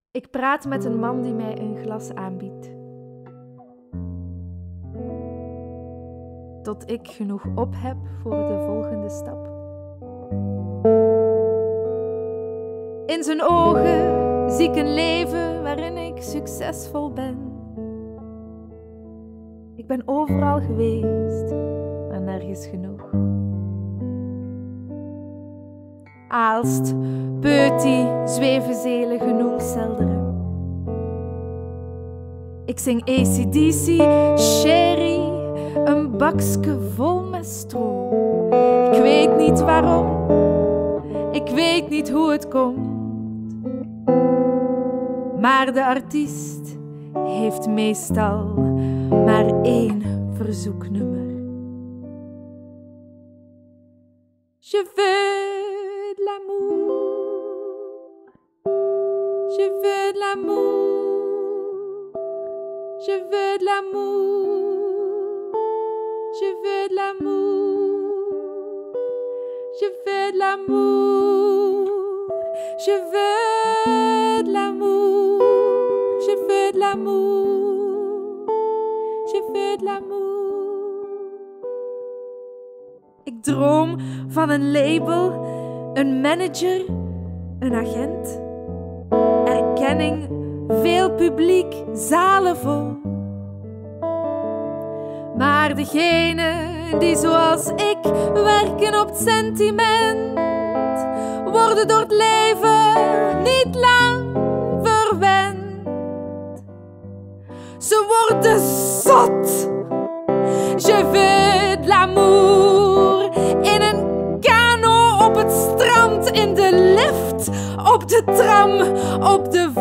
Ik praat met een man die mij een glas aanbiedt. Tot ik genoeg op heb voor de volgende stap. In zijn ogen zie ik een leven waarin ik succesvol ben. Ik ben overal geweest, maar nergens genoeg. Aalst, Peuty, Zwevenzelen, Genoelselderen. Ik zing AC/DC, Sherry, een bakske vol met stro. Ik weet niet waarom, ik weet niet hoe het komt. Maar de artiest heeft meestal maar één verzoeknummer. Je veux de l'amour, je veux de l'amour, je veux de l'amour, je veux de l'amour, je veux de l'amour, je veux de l'amour, je veux de l'amour, je veux de l'amour. Ik droom van een label, een manager, een agent, erkenning, veel publiek, zalen vol. Maar degenen die zoals ik werken op het sentiment, worden door het leven niet lang verwend. Ze worden zot. Je veux de l'amour in een kano op het strand, in de lift, op de tram, op de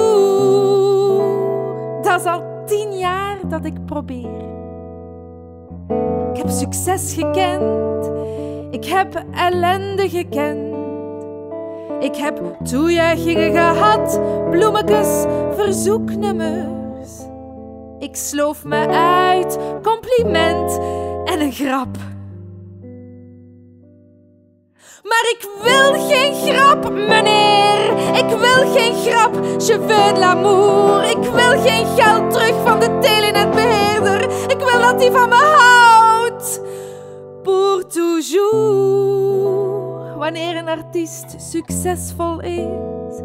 vloer. Dat is al 10 jaar dat ik probeer. Ik heb succes gekend, ik heb ellende gekend. Ik heb toejuichingen gehad, bloemetjes, verzoeknummers. Ik sloof me uit, compliment en een grap. Maar ik wil geen grap, meneer. Ik wil geen grap, je veux de l'amour. Ik wil geen geld terug van de telenetbeheerder. Ik wil dat hij van me houdt. Pour toujours. Wanneer een artiest succesvol is,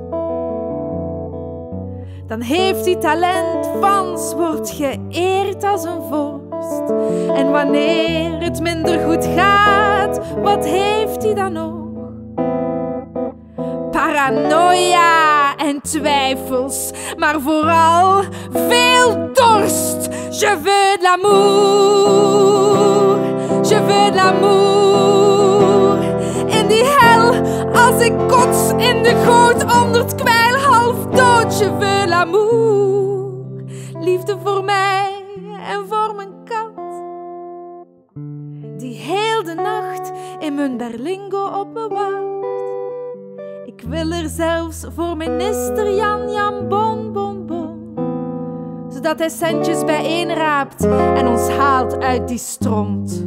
dan heeft hij talent, fans, wordt geëerd als een vorst. En wanneer het minder goed gaat, wat heeft hij dan nog? Paranoia en twijfels, maar vooral veel dorst. Je veux de l'amour, je veux de l'amour. In die hel, als ik kots in de goot onder het kwijl, half dood. Je veux l'amour, liefde voor mij en voor mijn kat, die heel de nacht in mijn berlingo op me wacht. Ik wil er zelfs voor minister Jan Bon Bon Bon, zodat hij centjes bijeenraapt en ons haalt uit die stront.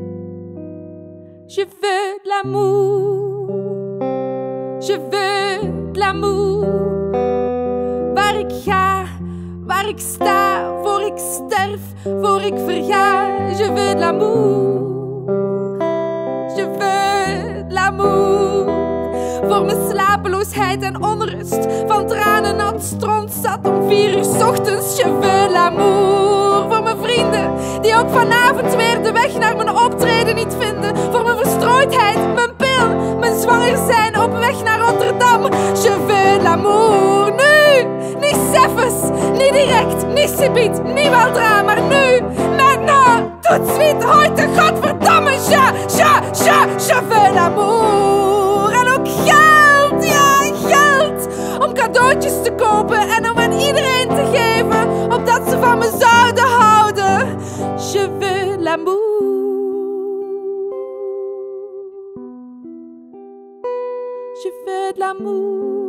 Je veux de l'amour, je veux de l'amour. Waar ik ga, waar ik sta, voor ik sterf, voor ik verga. Je veux de l'amour, je veux de l'amour. Voor mijn slapeloosheid en onrust, van tranen nat strontzat om 4 uur 's ochtends. Je veux l'amour. Voor mijn vrienden, die ook vanavond weer de weg naar mijn optreden niet vinden. Voor mijn verstrooidheid, mijn pil, mijn zwanger zijn op weg naar Rotterdam. Je veux l'amour. Nu, niet s'effens, niet direct, niet subiet, niet weldra, maar nu, maintenant, tout de suite, heute, godverdamme, je veux l'amour. En ook geld, ja, geld, om cadeautjes te kopen en om aan iedereen te geven, opdat ze van me zouden houden. Je veux l'amour. Je veux de l'amour.